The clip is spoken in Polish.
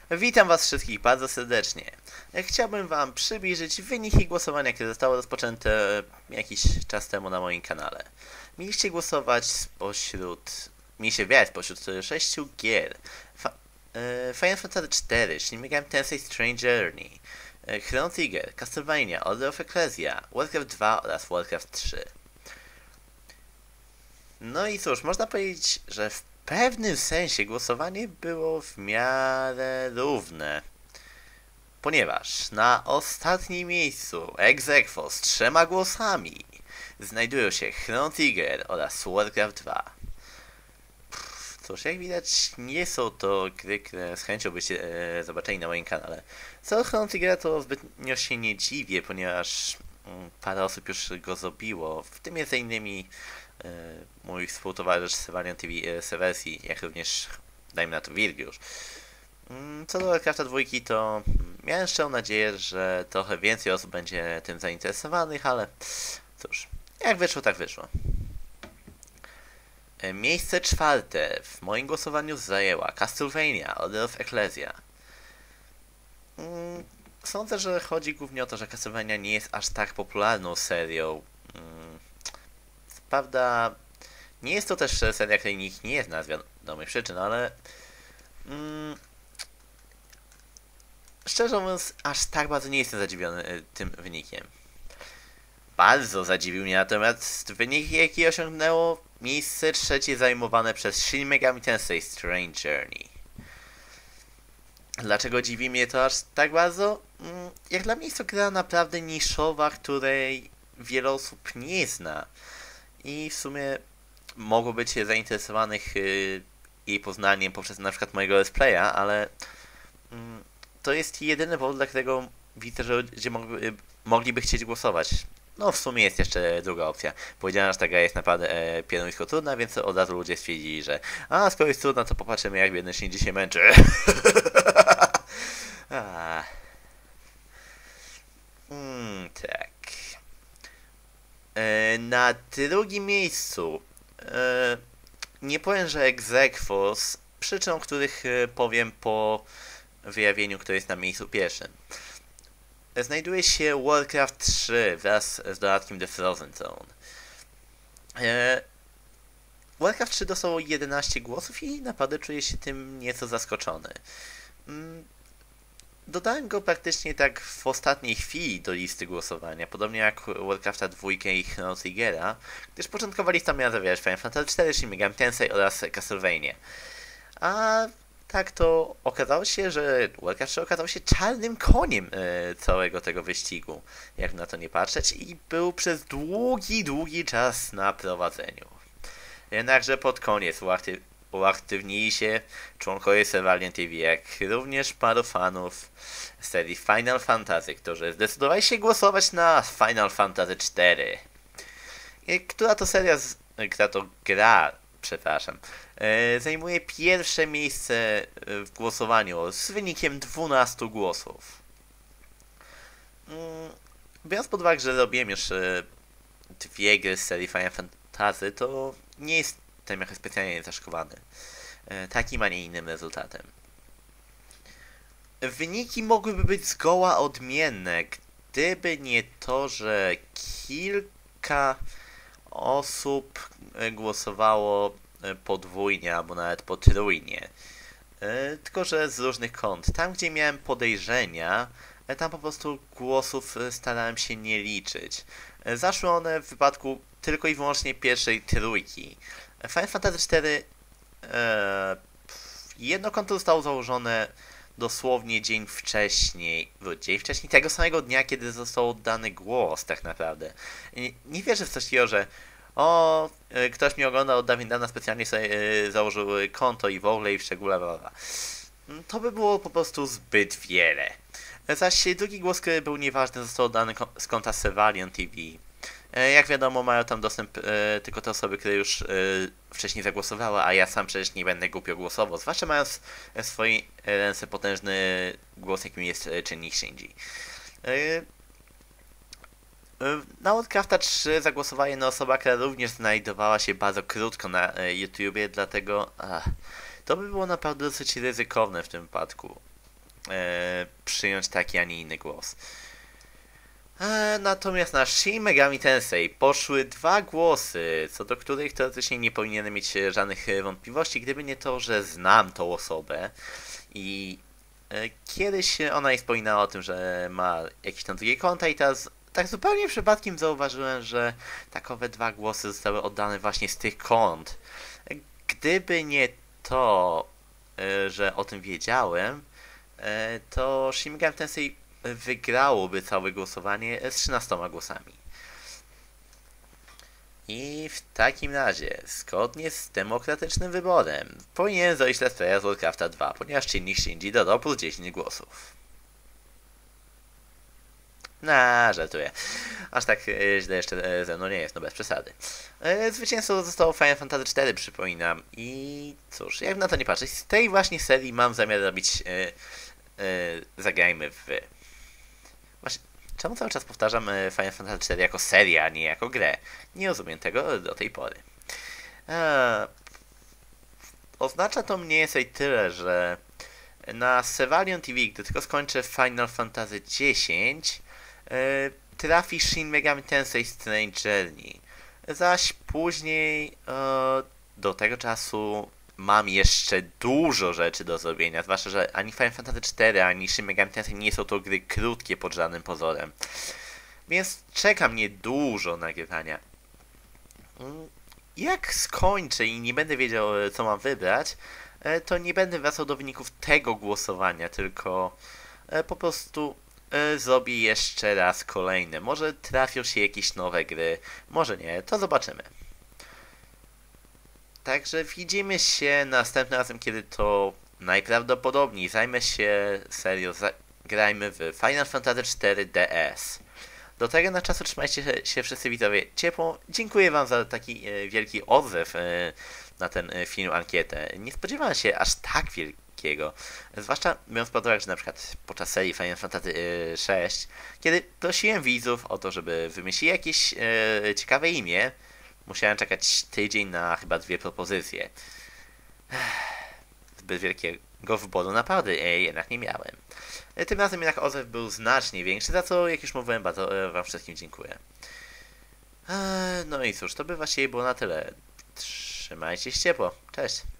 Witam was wszystkich bardzo serdecznie. Chciałbym wam przybliżyć wyniki głosowania, które zostało rozpoczęte jakiś czas temu na moim kanale. Mieliście głosować mieliście wybrać spośród 6 gier. Final Fantasy 4, Shin Megami Tensei Strange Journey, Chrono Trigger, Castlevania, Order of Ecclesia, Warcraft 2 oraz Warcraft 3. No i cóż, można powiedzieć, że w pewnym sensie głosowanie było w miarę równe. Ponieważ na ostatnim miejscu ex aequo z 3 głosami znajdują się Chrono Trigger oraz Warcraft 2. Cóż, jak widać, nie są to gry, które z chęcią byście zobaczyli na moim kanale. Co do Chrono Triggera to zbytnio się nie dziwię, ponieważ parę osób już go zrobiło, w tym m.in. Mój współtowarzysz Valiant TV Seversi, jak również, dajmy na to, Wirgiusz. Co do Warcrafta 2, to miałem szczerą nadzieję, że trochę więcej osób będzie tym zainteresowanych, ale cóż, jak wyszło, tak wyszło. Miejsce czwarte w moim głosowaniu zajęła Castlevania Order of Ecclesia. Sądzę, że chodzi głównie o to, że Castlevania nie jest aż tak popularną serią. Prawda, nie jest to też seria, której nikt nie zna z wiadomych przyczyn, ale szczerze mówiąc, aż tak bardzo nie jestem zadziwiony tym wynikiem. Bardzo zadziwił mnie natomiast wynik, jaki osiągnęło miejsce trzecie zajmowane przez Shin Megami Tensei Strange Journey. Dlaczego dziwi mnie to aż tak bardzo? Jak dla mnie jest to gra naprawdę niszowa, której wiele osób nie zna. I w sumie mogło być zainteresowanych jej poznaniem poprzez na przykład mojego let's playa, ale to jest jedyny powód, dla którego widzę, że ludzie mogliby chcieć głosować. No w sumie jest jeszcze druga opcja. Powiedziałem, że ta gra jest naprawdę pieruńsko trudna, więc od razu ludzie stwierdzili, że skoro jest trudna, to popatrzymy, jak biedny Shinji się męczy. Tak. Na drugim miejscu nie powiem, że ex aequo, z przyczyn, których powiem po wyjawieniu, które jest na miejscu pierwszym. Znajduje się Warcraft 3 wraz z dodatkiem The Frozen Throne. Warcraft 3 dostało 11 głosów i naprawdę czuję się tym nieco zaskoczony. Dodałem go praktycznie tak w ostatniej chwili do listy głosowania, podobnie jak Warcrafta 2 i Chrono Triggera, gdyż początkowa lista miała zawierać Final Fantasy 4, Shin Megami Tensei oraz Castlevania. A tak to okazało się, że Warcraft 3 okazał się czarnym koniem całego tego wyścigu, jak na to nie patrzeć, i był przez długi czas na prowadzeniu. Jednakże pod koniec uaktywnili się członkowie Valiant TV, jak również paru fanów serii Final Fantasy, którzy zdecydowali się głosować na Final Fantasy 4. Zajmuje pierwsze miejsce w głosowaniu z wynikiem 12 głosów. Biorąc pod uwagę, że robiłem już dwie gry z serii Final Fantasy, to nie jestem jakoś specjalnie zaszokowany takim, a nie innym rezultatem. Wyniki mogłyby być zgoła odmienne, gdyby nie to, że kilka osób głosowało podwójnie albo nawet potrójnie. Tylko że z różnych kąt. Tam, gdzie miałem podejrzenia, tam po prostu głosów starałem się nie liczyć. Zaszły one w wypadku tylko i wyłącznie pierwszej trójki. Final Fantasy 4 jedno konto zostało założone dosłownie dzień wcześniej, tego samego dnia, kiedy został oddany głos, tak naprawdę. Nie wierzę w coś takiego, że ktoś mnie oglądał od dawna, specjalnie sobie założył konto i w ogóle i w szczególe, to by było po prostu zbyt wiele. Zaś drugi głos, który był nieważny, został oddany z konta Valiant TV. Jak wiadomo, mają tam dostęp tylko te osoby, które już wcześniej zagłosowały, a ja sam przecież nie będę głupio głosował, zwłaszcza mając w swojej ręce potężny głos, jakim jest czynnik Shinji. Na Warcrafta 3 zagłosowała jedna osoba, która również znajdowała się bardzo krótko na YouTubie, dlatego to by było naprawdę dosyć ryzykowne w tym wypadku. przyjąć taki, a nie inny głos. Natomiast na Shin Megami Tensei poszły 2 głosy, co do których teoretycznie nie powinienem mieć żadnych wątpliwości, gdyby nie to, że znam tą osobę i kiedyś ona mi wspominała o tym, że ma jakieś tam drugie konta i teraz tak zupełnie przypadkiem zauważyłem, że takowe 2 głosy zostały oddane właśnie z tych kont. Gdyby nie to, że o tym wiedziałem, to Shin Megami Tensei wygrałoby całe głosowanie z 13 głosami. I w takim razie, zgodnie z demokratycznym wyborem, powinien zejść Let's Playa z Warcrafta 2, ponieważ czynnik Shinji dodał plus 10 głosów. Żartuję. Aż tak źle jeszcze ze mną nie jest, no bez przesady. Zwycięzcą zostało Final Fantasy 4, przypominam. I cóż, jak na to nie patrzeć, z tej właśnie serii mam zamiar robić zagrajmy w... Właśnie, czemu cały czas powtarzam Final Fantasy 4 jako serię, a nie jako grę? Nie rozumiem tego do tej pory. Oznacza to mniej więcej tyle, że na Sevalion TV, gdy tylko skończę Final Fantasy X, trafi Shin Megami Tensei Strange Journey. Zaś później do tego czasu mam jeszcze dużo rzeczy do zrobienia, zwłaszcza, że ani Final Fantasy 4, ani Shin Megami Tensei nie są to gry krótkie pod żadnym pozorem. Więc czeka mnie dużo nagrywania. Jak skończę i nie będę wiedział, co mam wybrać, to nie będę wracał do wyników tego głosowania, tylko po prostu zrobię jeszcze raz kolejne. Może trafią się jakieś nowe gry, może nie, to zobaczymy. Także widzimy się następnym razem, kiedy to najprawdopodobniej zajmę się serią grajmy w Final Fantasy 4 DS. Do tego na czasu trzymajcie się wszyscy widzowie ciepło. Dziękuję wam za taki wielki odzew na ten film, ankietę. Nie spodziewałem się aż tak wielkiego. Zwłaszcza biorąc pod uwagę, że na przykład podczas serii Final Fantasy 6, kiedy prosiłem widzów o to, żeby wymyślili jakieś ciekawe imię, musiałem czekać tydzień na chyba 2 propozycje. Zbyt wielkiego wyboru naprawdę jednak nie miałem. Tym razem jednak odzew był znacznie większy, za co, jak już mówiłem, bardzo wam wszystkim dziękuję. No i cóż, to by właściwie było na tyle. Trzymajcie się ciepło. Cześć.